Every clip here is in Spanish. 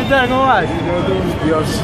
tal? ¿Cómo vas? Dios.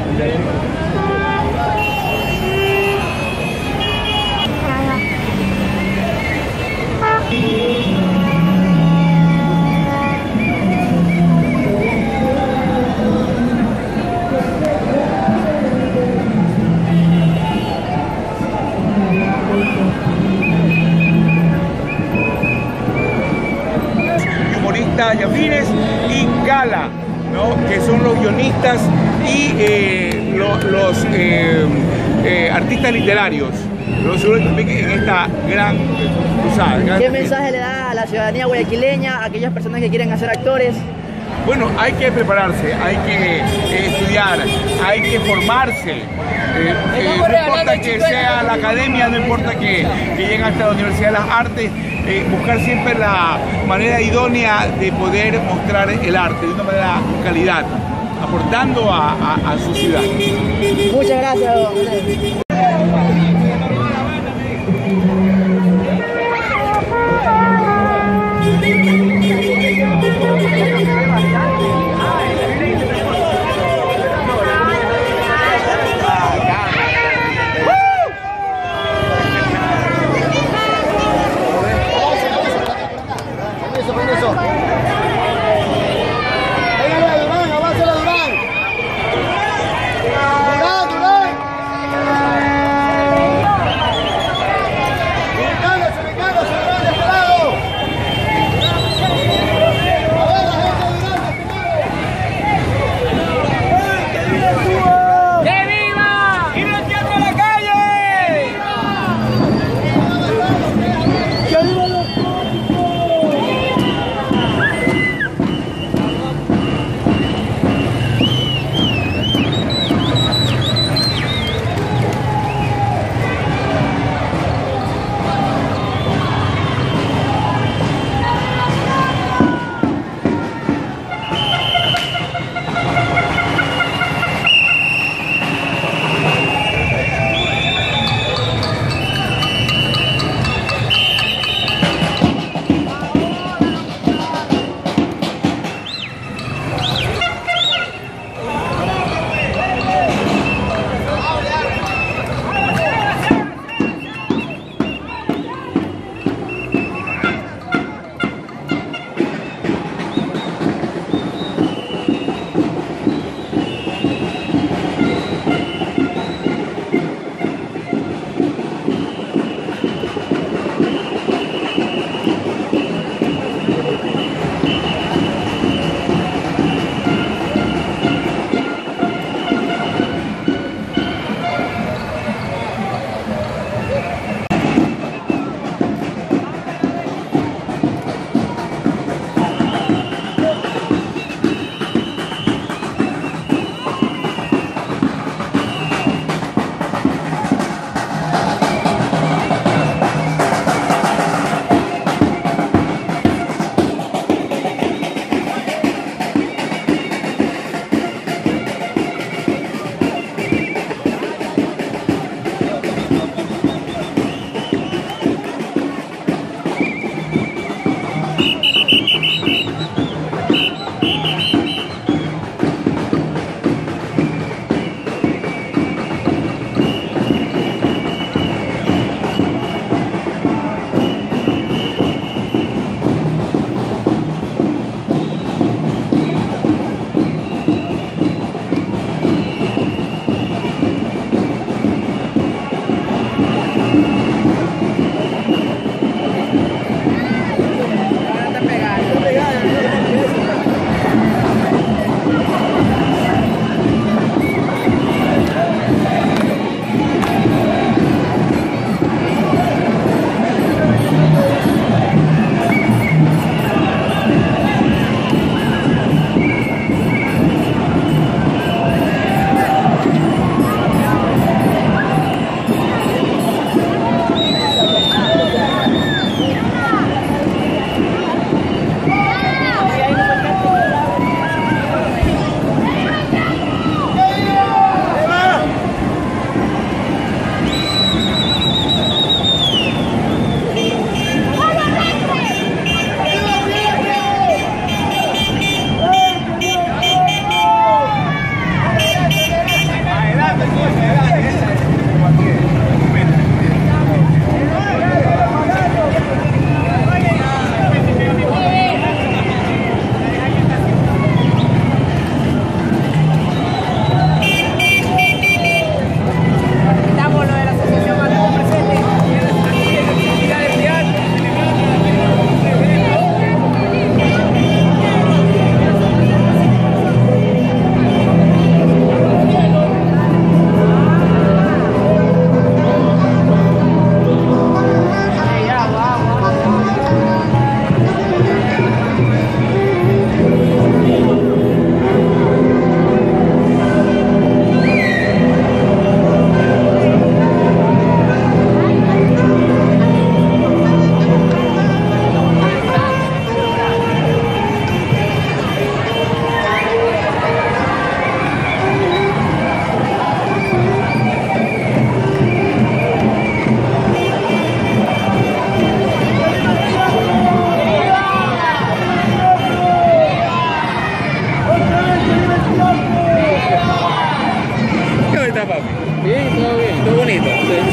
Humoristas y afines y Gala, ¿no? Que son los guionistas y los artistas literarios. Los también en esta gran cruzada. ¿Qué mensaje le da a la ciudadanía guayaquileña, a aquellas personas que quieren hacer actores? Bueno, hay que prepararse, hay que estudiar, hay que formarse. No importa que sea la academia, no importa que lleguen hasta la Universidad de las Artes, buscar siempre la manera idónea de poder mostrar el arte de una manera con calidad, aportando a su ciudad. Muchas gracias, don Andrés.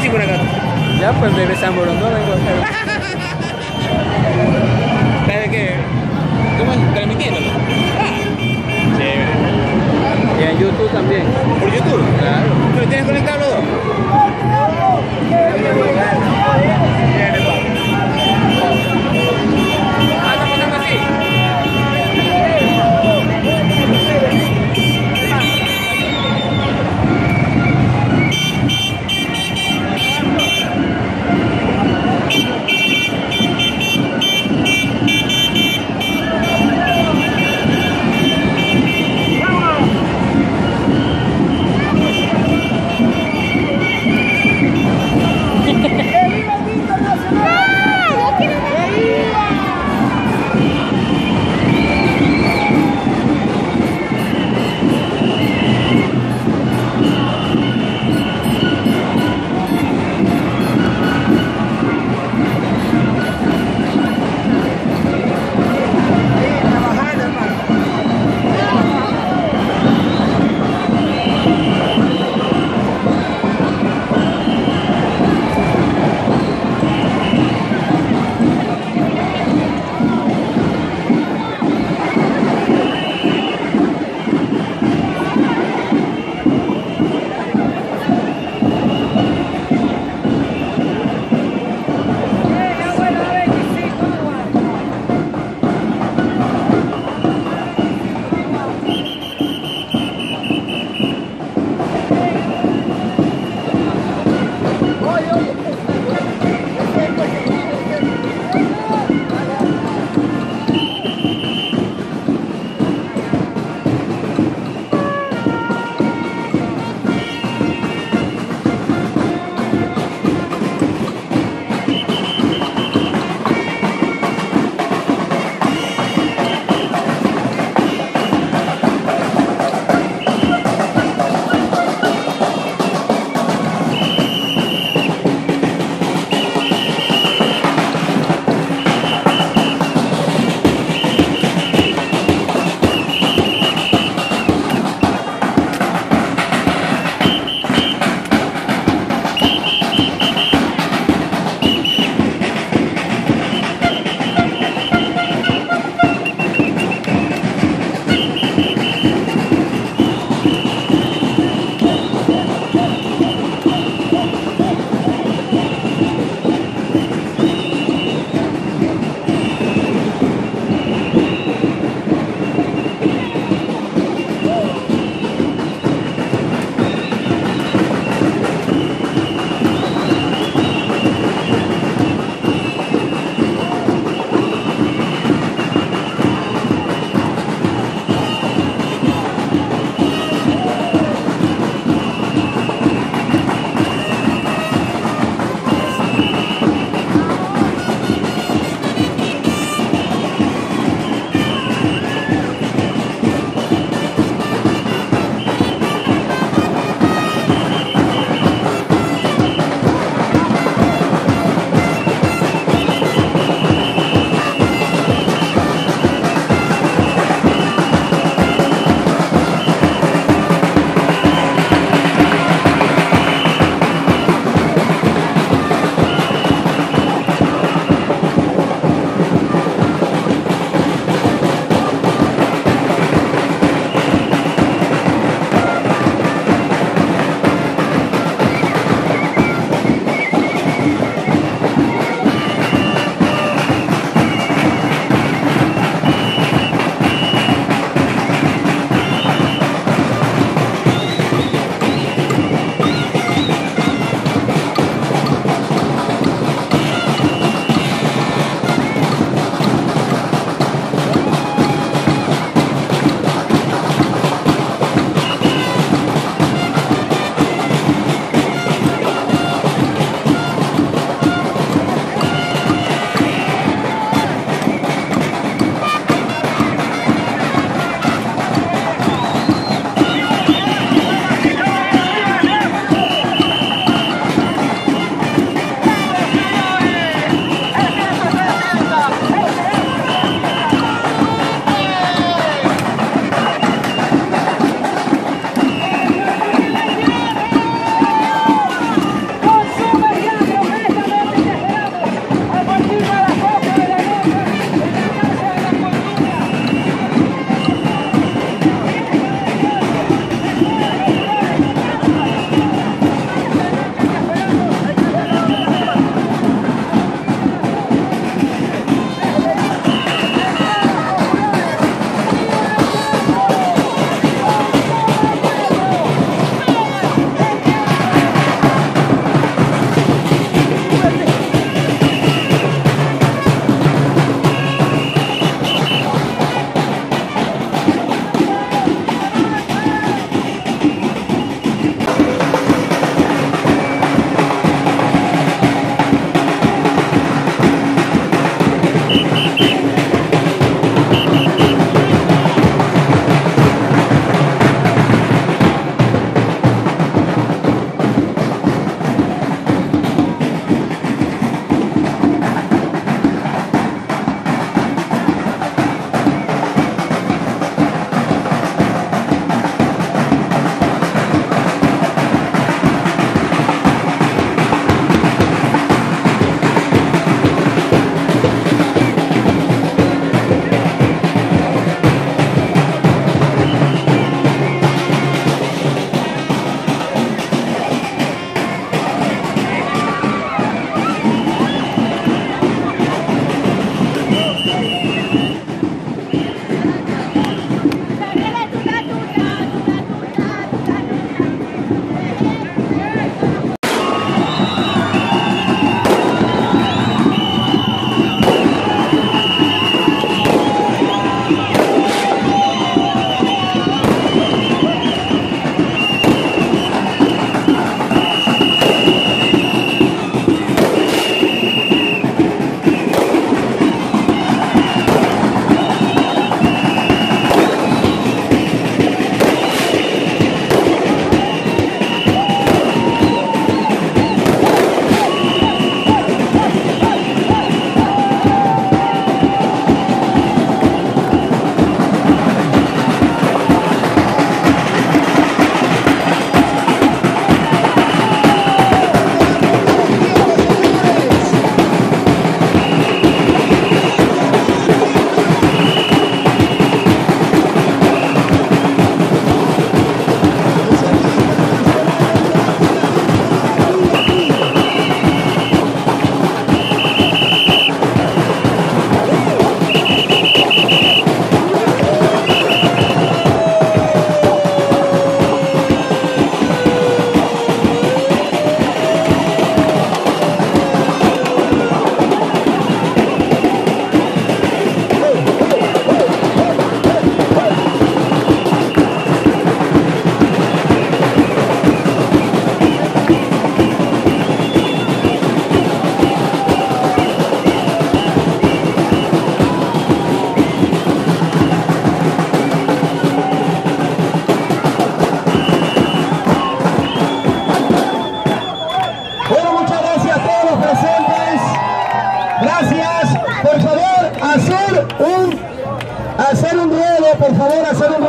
por acá? Ya, pues desde San Borondón vengo a hacer. ¿Sabes qué? ¿Cómo transmitiéndolo? Chévere. Y en YouTube también. ¿Por YouTube? Claro. ¿Pero tienes conectado los dos? Chévere, pa. Ah, ¿estás pasando así?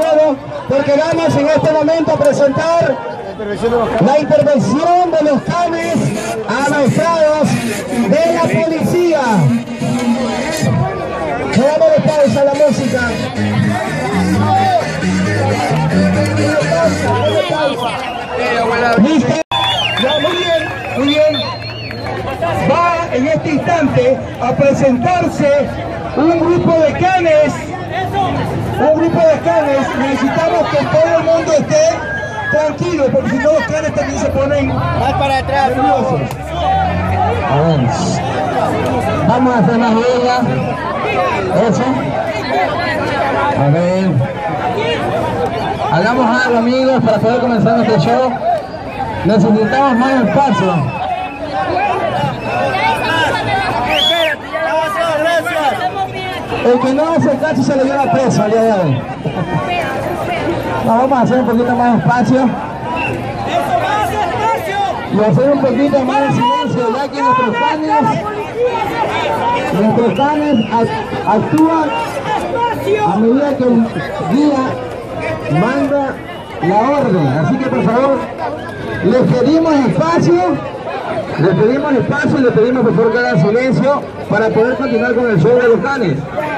todo, porque vamos en este momento a presentar la intervención de los canes amaestrados de la policía. Dámosle pausa a la música. ¿Listo? Ya, muy bien. Va en este instante a presentarse un grupo de canes. Necesitamos que todo el mundo esté tranquilo, porque si no los canes también se ponen Más para atrás, nerviosos. Vamos a hacer más huella. Eso. A ver. Hagamos algo, amigos, para poder comenzar nuestro show. Necesitamos más espacio. El que no hace caso se le lleva preso al día de hoy. Vamos a hacer un poquito más de espacio. Y hacer un poquito más de silencio, ya que nuestros canes actúan a medida que el guía manda la orden. Así que por favor, les pedimos espacio y les pedimos por favor que hagan silencio para poder continuar con el show de los canes.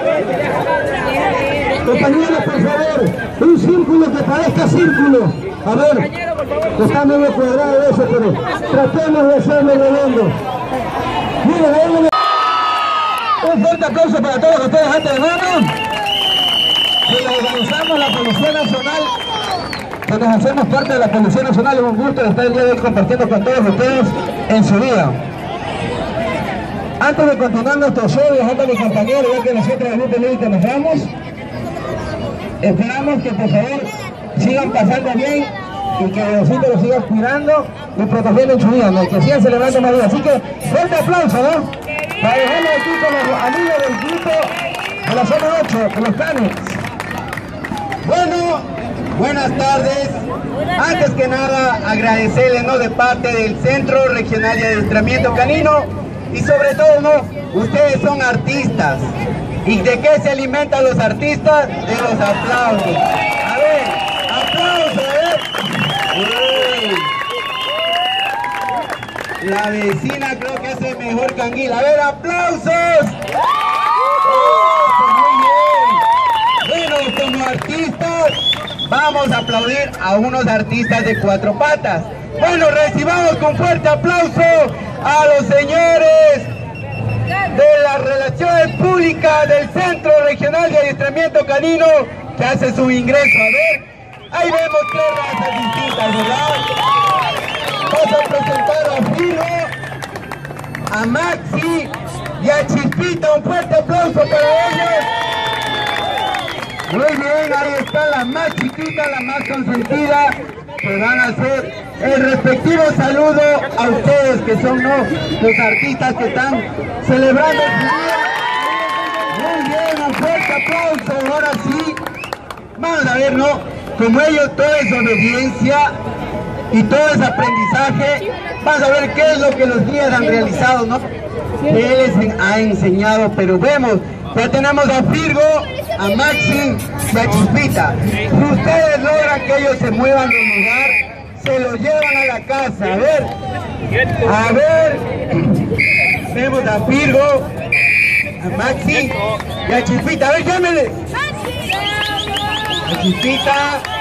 Compañeros, por favor, un círculo que parezca círculo. A ver, que está medio cuadrado eso, pero tratemos de hacerlo redondo. Miren, un fuerte aplauso para todos ustedes antes de vernos. Que organizamos la Policía Nacional, que nos hacemos parte de la Policía Nacional. Es un gusto estar el día de hoy compartiendo con todos ustedes en su día. Antes de continuar nuestro show, dejando a mi compañero, ya que nosotros en el grupo médico nos vamos, esperamos que por favor sigan pasando bien y que Diosito los siga cuidando y protegiendo en su vida, ¿no? Que sigan celebrando más días. Así que fuerte aplauso, ¿no? Para dejarlo aquí con los amigos del grupo de la zona 8, con los canes. Bueno, buenas tardes. Antes que nada, agradecerles, ¿no?, de parte del Centro Regional de Adiestramiento Canino, y sobre todo, ¿no?, ustedes son artistas. ¿Y de qué se alimentan los artistas? De los aplausos. A ver, aplausos, La vecina creo que hace mejor canguila. A ver, aplausos. Muy bien. Bueno, como artistas, vamos a aplaudir a unos artistas de cuatro patas. Bueno, recibamos con fuerte aplauso a los señores de las Relaciones Públicas del Centro Regional de Adiestramiento Canino, que hace su ingreso. A ver, ahí vemos tres razas distintas, ¿verdad? Vamos a presentar a Filo, a Maxi y a Chispita. Un fuerte aplauso para ellos. Muy bien, ahí está la más chiquita, la más consentida, que van a hacer el respectivo saludo a ustedes, que son, ¿no?, los artistas que están celebrando su día. Muy bien, un fuerte aplauso. Ahora sí, vamos a ver, ¿no?, como ellos todo es obediencia y todo es aprendizaje, vamos a ver qué es lo que los guías han realizado, ¿no?, que él les ha enseñado. Pero vemos, ya tenemos a Firgo, a Maxi y a Chispita. Si ustedes logran que ellos se muevan del lugar, se los llevan a la casa. A ver, vemos a Firgo, a Maxi y a Chispita. A ver, llámenle. A Chispita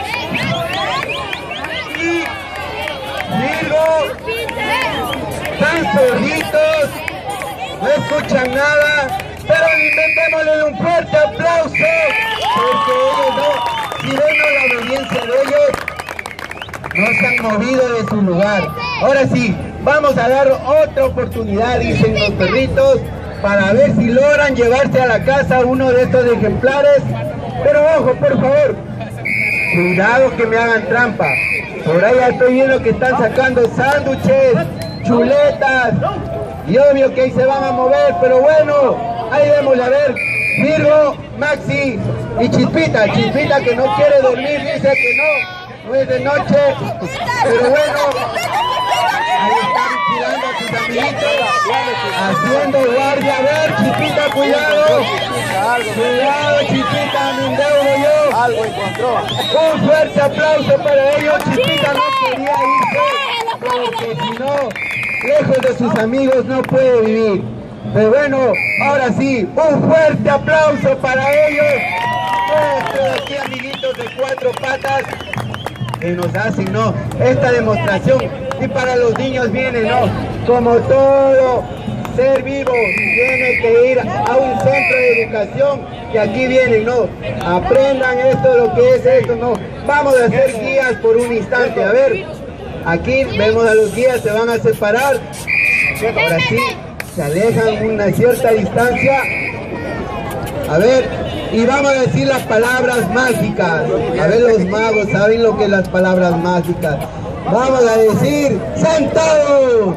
y Firgo. Están zorritos, no escuchan nada, pero inventémosle un fuerte aplauso, porque ellos no, si ven la obediencia de ellos, no se han movido de su lugar. Ahora sí, vamos a dar otra oportunidad, dicen los perritos, para ver si logran llevarse a la casa uno de estos ejemplares. Pero ojo, por favor, cuidado que me hagan trampa. Por ahí estoy viendo que están sacando sándwiches, chuletas, y obvio que ahí se van a mover, pero bueno, ahí vemos, a ver, Firgo, Maxi y Chispita. Chispita que no quiere dormir, dice que no es de noche, pero bueno, ahí está vigilando a su amiguitos haciendo guardia. A ver, Chispita, cuidado. Cuidado, Chispita, me endeudo yo. Algo encontró. Un fuerte aplauso para ellos. Chispita no quería irse, porque si no, lejos de sus amigos no puede vivir. Pero bueno, ahora sí, un fuerte aplauso para ellos. Estos aquí, amiguitos de Cuatro Patas, que nos hacen, ¿no?, esta demostración. Y para los niños viene, ¿no?, como todo ser vivo, tiene que ir a un centro de educación, y aquí vienen, ¿no?, aprendan esto, lo que es esto, ¿no? Vamos a hacer guías por un instante. A ver, aquí vemos a los guías, se van a separar. Ahora sí, se alejan una cierta distancia. A ver, y vamos a decir las palabras mágicas. A ver, los magos saben lo que es las palabras mágicas. Vamos a decir, ¡sentado!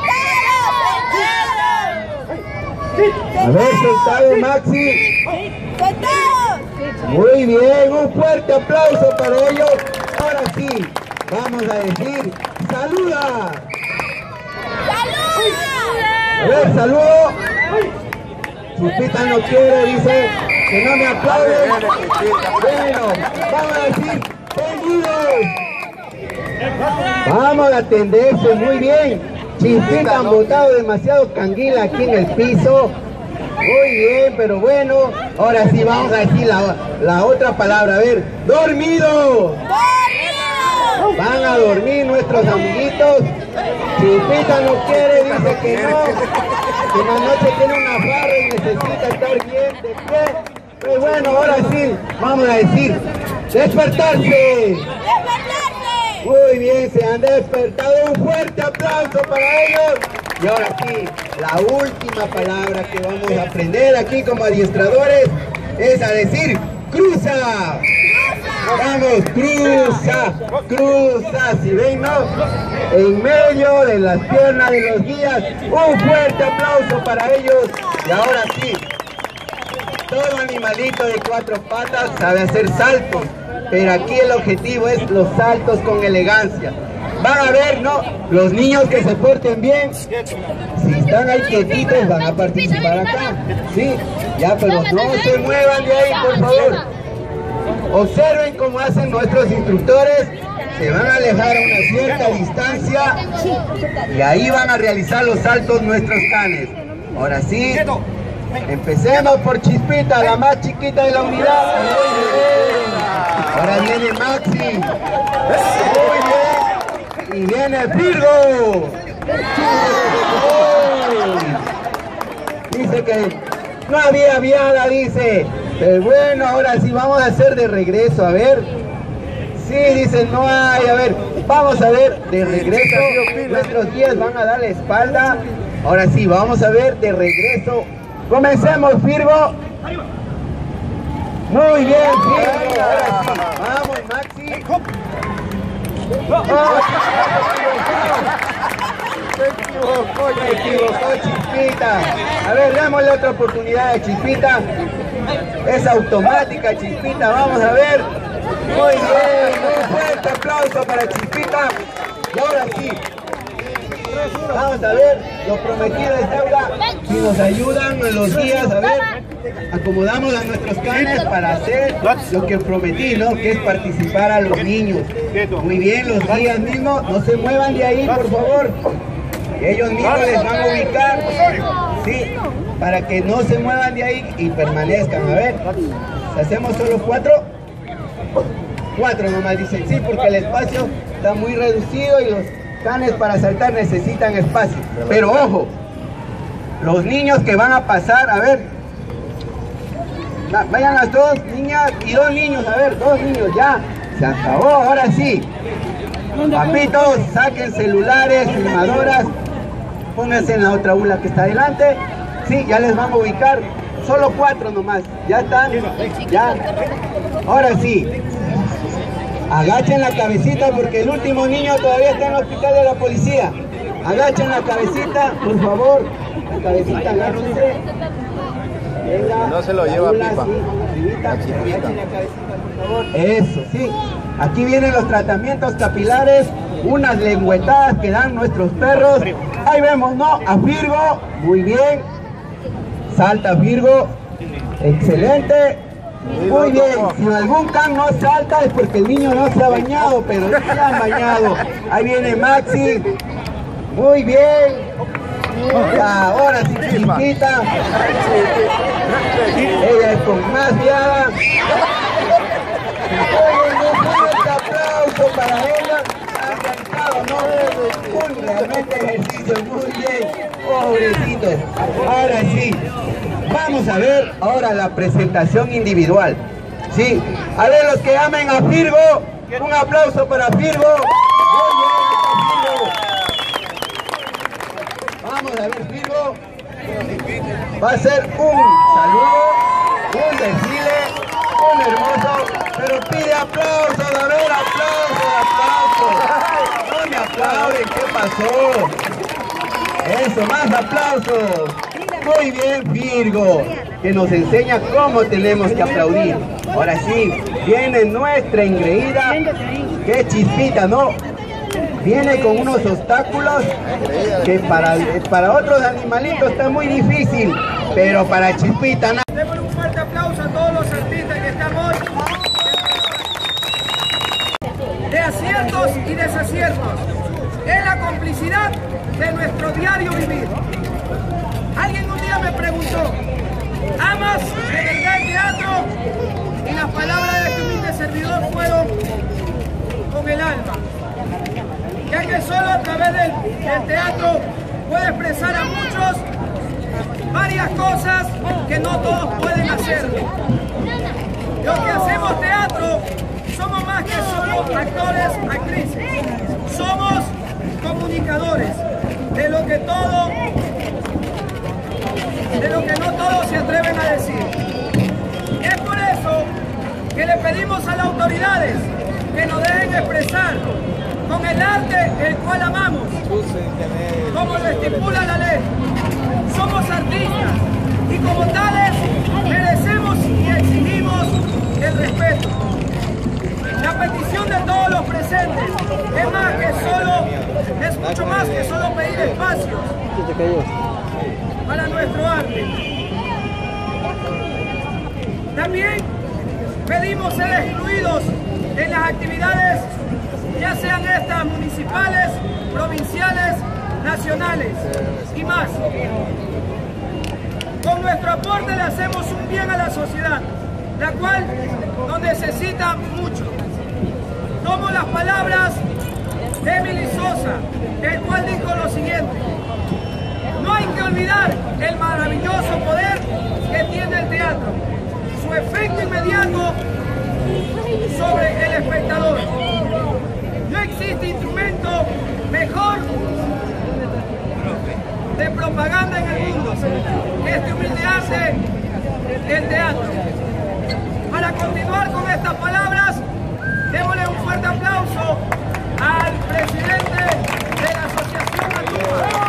A ver, sentado, Maxi. Muy bien, un fuerte aplauso para ellos. Ahora sí, vamos a decir, ¡saluda! A ver, saludo. Chispita no quiere, dice que no me aplauden. Bueno, vamos a decir, tendidos. Vamos a atenderse, muy bien. Chispita han botado demasiado canguila aquí en el piso. Muy bien, pero bueno, ahora sí vamos a decir la otra palabra. A ver, dormido. Van a dormir nuestros amiguitos. Chispita no quiere, dice que no, que en la noche tiene una farra y necesita estar bien de pie. Pero bueno, ahora sí, vamos a decir, despertarse. Muy bien, se han despertado, un fuerte aplauso para ellos. Y ahora sí, la última palabra que vamos a aprender aquí como adiestradores es a decir, cruza. Vamos, cruza, cruza, si ven, ¿no? En medio de las piernas de los guías, un fuerte aplauso para ellos. Y ahora sí, todo animalito de cuatro patas sabe hacer saltos, pero aquí el objetivo es los saltos con elegancia. Van a ver, ¿no?, los niños que se porten bien, si están ahí quietitos van a participar acá, ¿sí? Ya, pero no se muevan de ahí, por favor. Observen cómo hacen nuestros instructores, se van a alejar a una cierta distancia y ahí van a realizar los saltos nuestros canes. Ahora sí, empecemos por Chispita, la más chiquita de la unidad. Ahora viene Maxi. Muy bien. Y viene Virgo. Dice que no había viada, dice. Pero bueno, ahora sí vamos a hacer de regreso, a ver. Sí, dicen no hay, a ver, vamos a ver de regreso. Nuestros guías van a dar la espalda. Ahora sí, vamos a ver de regreso. Comencemos, Firgo. Muy bien, Firgo. Ahora sí, vamos, Maxi. Se equivocó Chispita. A ver, démosle otra oportunidad a Chispita. Es automática, Chispita, vamos a ver. Muy bien, un fuerte aplauso para Chispita. Y ahora sí, vamos a ver, lo prometido es deuda. Si nos ayudan los guías, a ver, acomodamos a nuestros canes para hacer lo que prometí, ¿no?, que es participar a los niños. Muy bien, los guías mismos, no se muevan de ahí, por favor. Ellos mismos les van a ubicar, sí, para que no se muevan de ahí y permanezcan. A ver, si hacemos solo 4 nomás, dicen, sí, porque el espacio está muy reducido y los canes para saltar necesitan espacio. Pero ojo, los niños que van a pasar, a ver, vayan las 2 niñas y 2 niños, a ver, 2 niños, ya, se acabó, ahora sí. Papitos, saquen celulares, filmadoras, pónganse en la otra aula que está adelante. Sí, ya les vamos a ubicar, solo 4 nomás, ya están, ya. Ahora sí, agachen la cabecita porque el último niño todavía está en el hospital de la policía. Agachen la cabecita, por favor, la cabecita, agáchense. Venga, no se lo lleva Pipa. Sí, agachen la cabecita, por favor. Eso, sí. Aquí vienen los tratamientos capilares unas lengüetadas que dan nuestros perros. Ahí vemos, ¿no? A Firgo, muy bien. Salta Firgo, excelente. Muy bien, si algún can no salta es porque el niño no se ha bañado, pero se han bañado. Ahí viene Maxi, muy bien. Ya, ahora sí, Chispita. Ella es con más viada. Un fuerte aplauso para ella. Ha cantado, ¿no? Un realmente ejercicio, muy bien. Pobrecitos. Ahora sí. Vamos a ver ahora la presentación individual. Sí, a ver los que amen a Firgo, un aplauso para Firgo. Vamos a ver Firgo. Va a ser un saludo, un desfile, un hermoso, pero pide aplausos, a ver, aplausos. No me aplauden, ¿qué pasó? Eso, más aplausos. Muy bien, Firgo, que nos enseña cómo tenemos que aplaudir. Ahora sí, viene nuestra engreída, que Chispita, ¿no? Viene con unos obstáculos que para otros animalitos está muy difícil, pero para Chispita nada. Démosle un fuerte aplauso a todos los artistas que están hoy. De aciertos y desaciertos. Es la complicidad de nuestro diario vivir. Alguien un día me preguntó, ¿amas de verdad el teatro? Y las palabras de este humilde servidor fueron con el alma. Ya que solo a través del teatro puede expresar a muchos varias cosas que no todos pueden hacer. Los que hacemos teatro somos más que solo actores, actrices. Somos comunicadores de lo que no todos se atreven a decir. Es por eso que le pedimos a las autoridades que nos dejen expresar con el arte el cual amamos, como lo estipula la ley. Somos artistas y como tales merecemos y exigimos el respeto. La petición de todos los presentes es mucho más que solo pedir espacios para nuestro arte. También pedimos ser excluidos en las actividades, ya sean estas municipales, provinciales, nacionales y más. Con nuestro aporte le hacemos un bien a la sociedad, la cual nos necesita mucho. Tomo las palabras de Emily Sosa, el cual dijo lo siguiente: no hay que olvidar el maravilloso poder que tiene el teatro, su efecto inmediato sobre el espectador. No existe instrumento mejor de propaganda en el mundo que este humilde arte, el teatro. Para continuar con estas palabras, démosle un fuerte aplauso al presidente de la Asociación Antupa.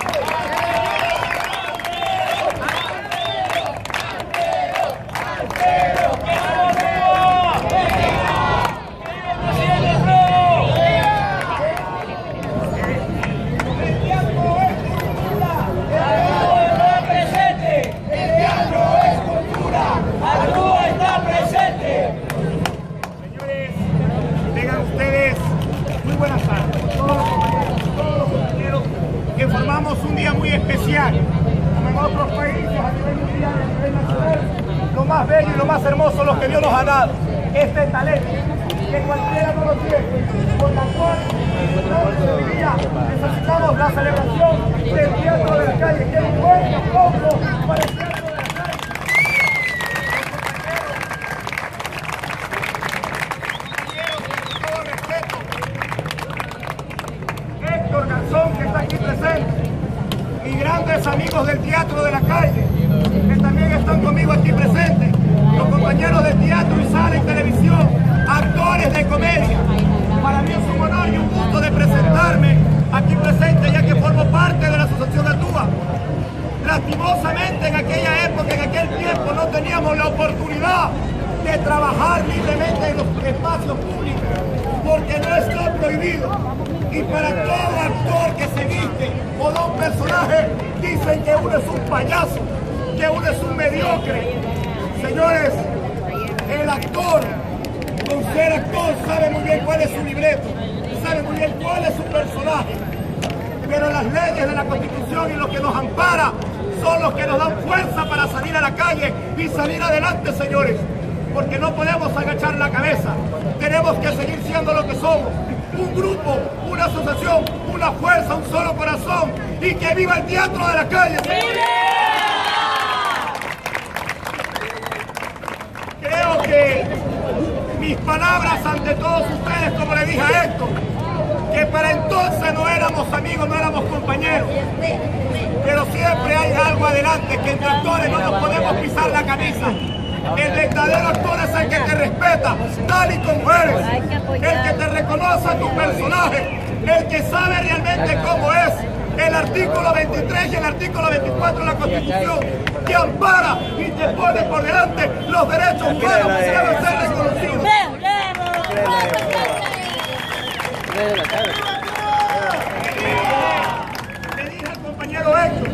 Un día muy especial, como en otros países, a nivel mundial, a nivel nacional, lo más bello y lo más hermoso lo que Dios nos ha dado, este talento, que cualquiera no lo tiene, por la cual hoy día necesitamos la celebración del teatro de la calle, que es un buen aplauso para el teatro de la calle. Con todo respeto, Héctor Garzón, que está aquí presente, y grandes amigos del teatro de la calle, que también están conmigo aquí presentes, los compañeros de teatro y sala y televisión, actores de comedia. Para mí es un honor y un gusto de presentarme aquí presente, ya que formo parte de la Asociación Antúa. Lastimosamente en aquella época, en aquel tiempo, no teníamos la oportunidad de trabajar libremente en los espacios públicos, porque no está prohibido. Y para todo actor que se viste o da un personaje, dicen que uno es un payaso, que uno es un mediocre. Señores, el actor, con ser actor, sabe muy bien cuál es su libreto, sabe muy bien cuál es su personaje. Pero las leyes de la Constitución y lo que nos ampara son los que nos dan fuerza para salir a la calle y salir adelante, señores. Porque no podemos agachar la cabeza. Tenemos que seguir siendo lo que somos. Un grupo, una asociación, una fuerza, un solo corazón. Y que viva el teatro de la calle, señores. Creo que mis palabras ante todos ustedes, como le dije a Héctor, que para entonces no éramos amigos, no éramos compañeros, pero siempre hay algo adelante, que entre actores no nos podemos pisar la camisa. El verdadero actor es el que te respeta, tal y como eres, el que te reconoce a tu personaje, el que sabe realmente cómo es. El artículo 23 y el artículo 24 de la Constitución que ampara y te pone por delante los derechos humanos que deben ser reconocidos. Le dije al compañero Héctor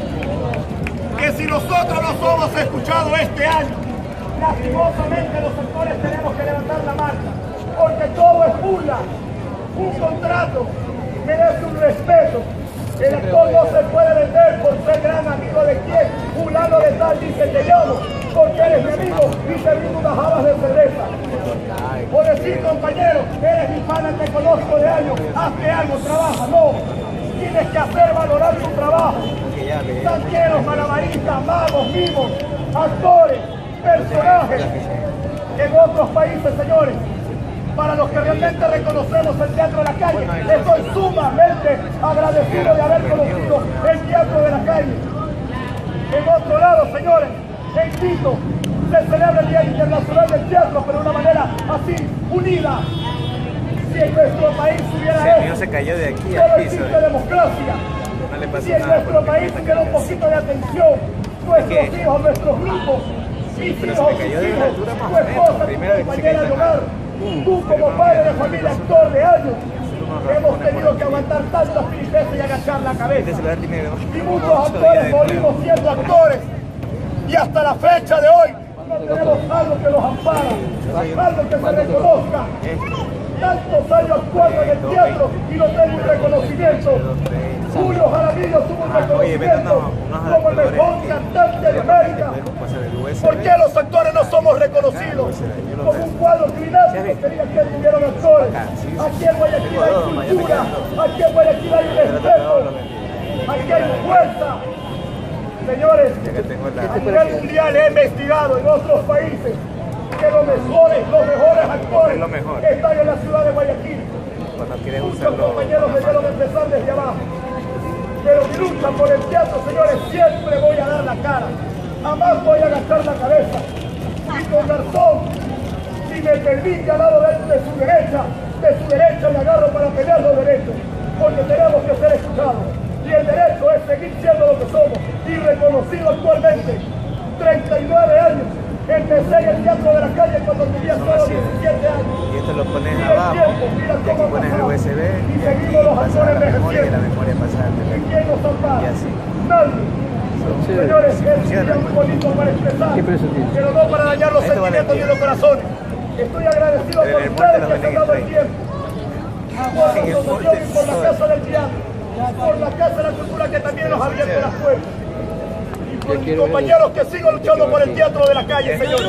que si nosotros no somos escuchados este año, lastimosamente los sectores tenemos que levantar la marcha, porque todo es burla. Un contrato merece un respeto. El actor no se puede vender por ser gran amigo de quien, fulano de tal dice te llamo, porque eres mi amigo y te brindo unas habas de cerveza. O decir, compañero, eres mi pana, te conozco de años, hazte algo, trabaja. No, tienes que hacer valorar tu trabajo. Tanqueros, malabaristas, magos, mimos, actores, personajes. En otros países, señores, para los que realmente reconocemos el teatro de la calle, estoy sumamente agradecido de haber conocido el teatro de la calle. En otro lado, señores, en Quito se celebra el Día Internacional del Teatro, pero de una manera así, unida. Si en nuestro país hubiera eso, se cayó de aquí solo existe democracia. No le pasó si en nada nuestro país hubiera un poquito de atención, nuestros hijos, nuestros grupos, mis pero hijos, se me cayó de una altura más tu o menos. esposa, Primero tu de que se compañera de cayó hogar, tú como padre de familia, actor de años, hemos tenido que aguantar tantas tristezas y agachar la cabeza. Y muchos actores morimos siendo actores. Y hasta la fecha de hoy no tenemos algo que los ampara, algo que se reconozca. Tantos años actuando en el teatro y no tengo un reconocimiento. Julio Jaramillo tuvo un reconocimiento como el mejor cantante de América. ¿Por qué los actores no somos reconocidos? Como un cuadro criminal quería que tuvieron actores. Aquí en Guayaquil hay cultura, aquí en Guayaquil hay respeto, aquí hay fuerza. Señores, a nivel mundial he investigado en otros países que los mejores actores están en la ciudad de Guayaquil. Muchos compañeros debieron empezar desde abajo. Pero mi lucha por el teatro, señores, siempre voy a dar la cara. Jamás voy a agachar la cabeza. Y con Garzón, si me permite al lado de su derecha me agarro para pelear los derechos. Porque tenemos que ser escuchados. Y el derecho es seguir siendo lo que somos. Y reconocido actualmente. 39 años. Empecé en el teatro de la calle cuando tenía solo 17 años. Y esto lo pones Mira abajo, el tiempo, mira y aquí cómo pones el pasó. USB, Y y seguimos los aquí pasa actores la memoria y la envejeciendo. memoria pasa al ¿Y teléfono. quién nos ampara? Y así. Nadie. Señores, sí es un funciona, día muy pues. bonito para expresar, ¿Qué precio tiene? pero no para dañar los Esto vale sentimientos ni 10. los corazones. Estoy agradecido Pero por en el ustedes monte que se han dado el 30. tiempo. Por la En el asociación monte y por la todo. Casa del Teatro, por la Casa de la Cultura que también nos ha abierto las puertas. Y por mis compañeros que sigo luchando por el teatro de la calle, señores.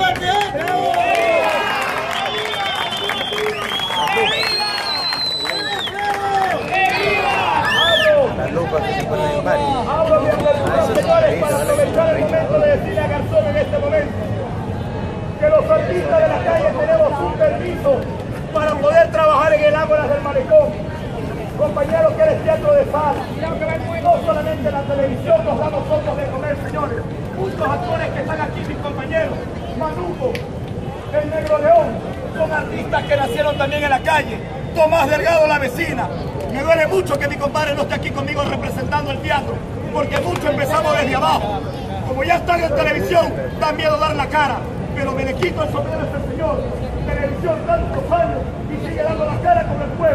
Las lupas que se ponen en varios. Abro mi apertura, señores, para aprovechar el momento de decirle a Garzón en este momento que los artistas de la calle tenemos un permiso para poder trabajar en el Ágora del Malecón. Compañeros, que eres teatro de sala. No solamente en la televisión nos damos nosotros de comer, señores. Muchos actores que están aquí, mis compañeros, Manuco, el Negro León, son artistas que nacieron también en la calle. Tomás Delgado, la vecina. Me duele mucho que mi compadre no esté aquí conmigo representando el teatro, porque muchos empezamos desde abajo. Como ya están en televisión, da miedo dar la cara, pero me le quito el sombrero a este señor. Televisión tantos años y sigue dando la cara con el pueblo.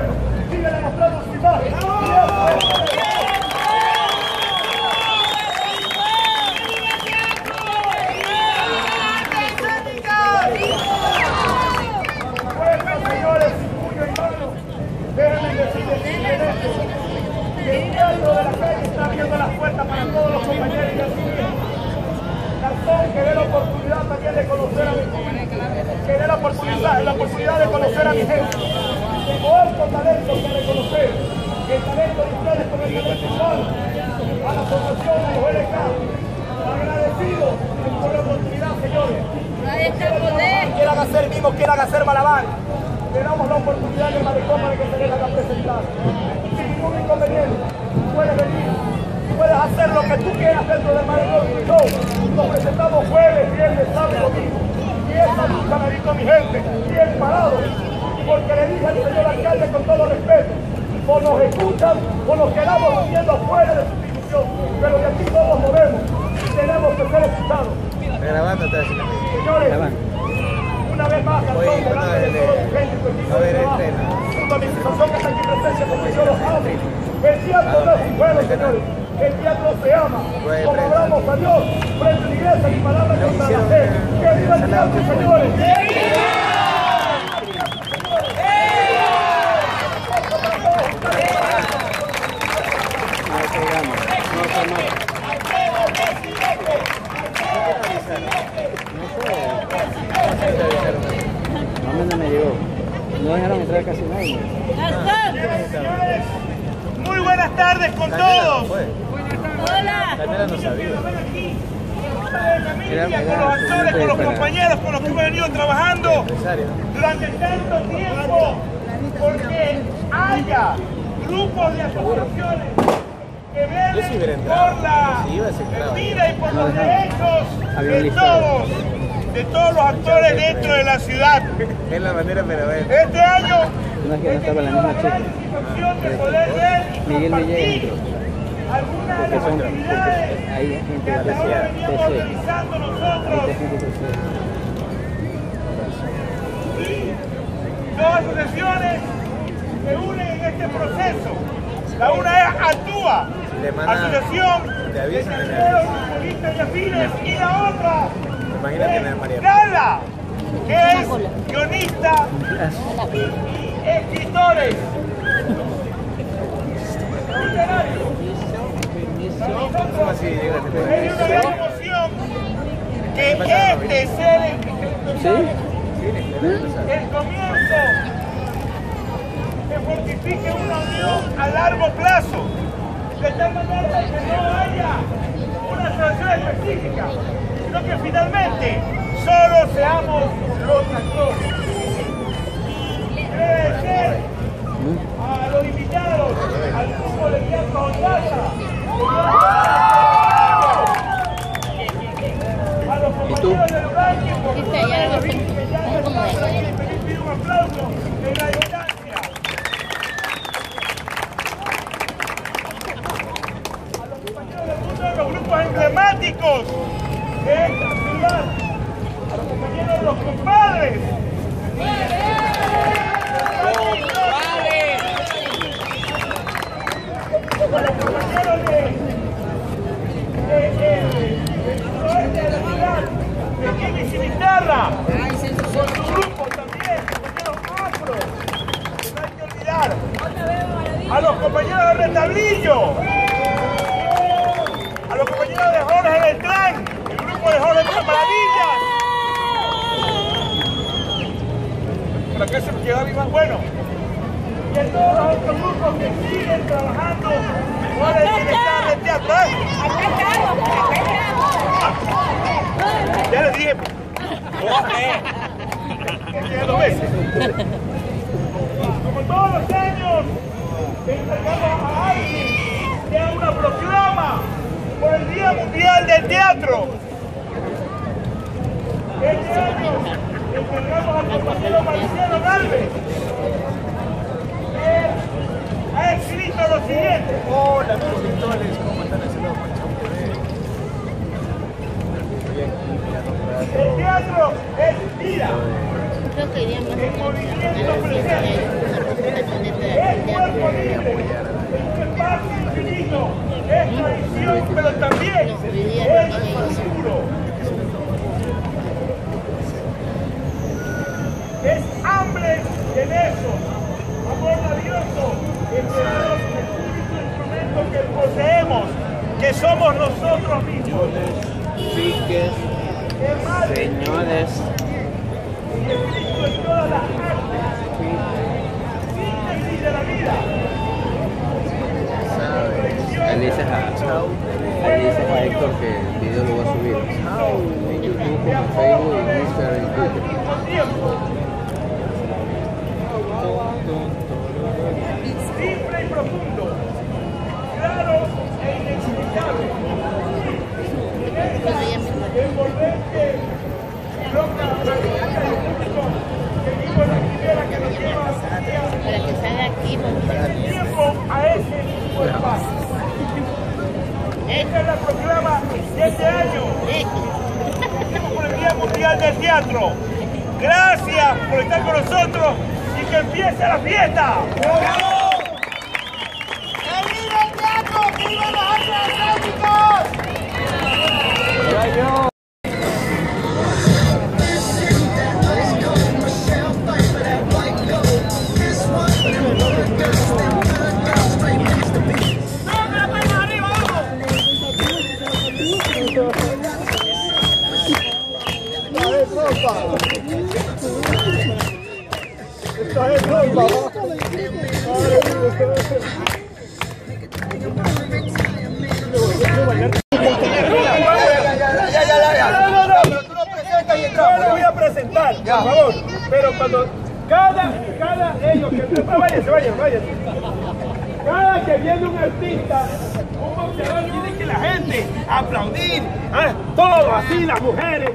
que el diario de la calle está abriendo las puertas para todos los compañeros y así. Garzón, que dé la oportunidad también de conocer a mi público, que dé la oportunidad de conocer a mi gente. Tengo alto talento que reconocer, el talento de ustedes con el talento humano, a la asociación de los LK. Agradecidos por la oportunidad, señores. Quieran hacer mimos, quieran hacer malabares. Le damos la oportunidad del malecón para que se les haga presentar. Sin ningún inconveniente, puedes venir, puedes hacer lo que tú quieras dentro del malecón y show. Nos presentamos jueves, viernes, sábado y domingo. Y esa lucha me dijo mi gente, bien parado, porque le dije al señor alcalde con todo respeto, o nos escuchan o nos quedamos viviendo afuera de su institución, pero de aquí todos movemos y tenemos que ser escuchados. Grabando, señores, una vez más, Garzón, delante de todo el gente y su equipo de trabajo, junto a mi institución que está aquí presente, como yo los amo. El teatro no es un juego, señores. El teatro se ama. Como hablamos a Dios, frente a la iglesia y palabras contra la fe. ¡Que viva el teatro, señores! No me llegó. No dejaron entrar casi nadie. Muy buenas tardes con todos. Hola. Canela no sabía. Con los actores, con los compañeros con los que hemos venido trabajando durante tanto tiempo, porque haya grupos de asociaciones que velen por la vida y por los derechos de todos los actores dentro de la ciudad. Es la manera, pero este año no es que no estaba la misma chica. de poder ver Miguel Villegas. algunas de las actividades Ahí hay gente que hasta ahora veníamos organizando nosotros. Y dos asociaciones se unen en este proceso. La una es Actúa, Asociación de Terceros, Futbolistas y Afines, y la otra es Gala, que es guionista y escritores literarios. ¿Cómo así? Es una gran emoción que este sea el comienzo que fortifique una unión a largo plazo, de tal manera que no haya una asociación específica, sino que finalmente solo seamos los actores. Agradecer a los invitados, al grupo de Teatro Ondaza, a los compañeros del ranking, porque que ya les pido un aplauso en la distancia. A los compañeros del mundo de los grupos emblemáticos de esta ciudad, a los compañeros de los compadres. A los compañeros de la ciudad, de Jimmy Cimitarra, con su grupo también, compañeros afro, que no hay que olvidar. A los compañeros de Retablillo, a los compañeros de Jorge Beltrán, el grupo de Jorge Beltrán Maravillas. Por acá se me quedó arriba, bueno. Y a todos los otros grupos que siguen trabajando por el bienestar del teatro. Ya les dije. Dos veces. Como todos los años, encargamos a alguien que haga una proclama por el Día Mundial del Teatro. Este año encargamos al compañero Marciano Galvez. Ha escrito lo siguiente. Hola, mis pintores, ¿cómo están haciendo el teatro es vida. El movimiento presente. Es cuerpo libre. Es un espacio infinito. Es tradición, pero también es futuro. Es hambre de besos. Amor valioso entre dos que somos nosotros mismos. Chiques, señores. Y el Cristo en todas las artes. Síntesis de la vida. Él dice a Héctor que el video lo va a subir en YouTube, como en Facebook, en Instagram, en Twitter. Simple y profundo, claro e inexplicable. Envolvente, loca, que la primera que nos lleva Para que salga aquí, tiempo a ese tipo de paz. Esta es la proclama de este año. Por el Día Mundial del Teatro. Gracias por estar con nosotros y que empiece la fiesta. ¡Viva el teatro! ¡Viva los artes escénicos! No lo voy a presentar, por favor. Pero cuando cada ellos que váyanse. Cada que viene un artista, un boxeador, tiene que la gente aplaudir, todo así, las mujeres.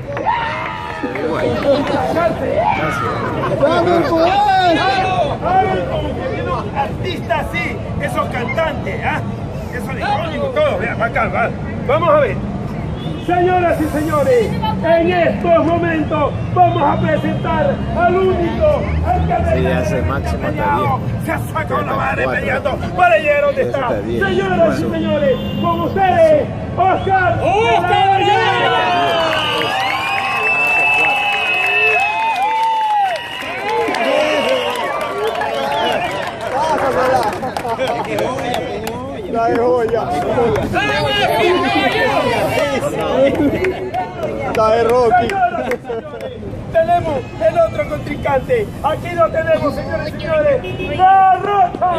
Como que viene un artista así, esos cantantes, esos electrónicos, todo. Vean, acá, vamos a ver. Señoras y señores, en estos momentos vamos a presentar al único, al que se ha sacado la madre peleando para llegar donde está. Señoras y señores, con ustedes, Oscar La de joya. La de Rocky. Tenemos el otro contrincante. Aquí lo tenemos, señores y señores. ¡La Roca!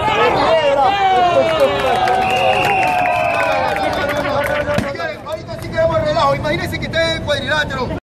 Ahorita sí quedamos relajo. Imagínense que está en cuadrilátero.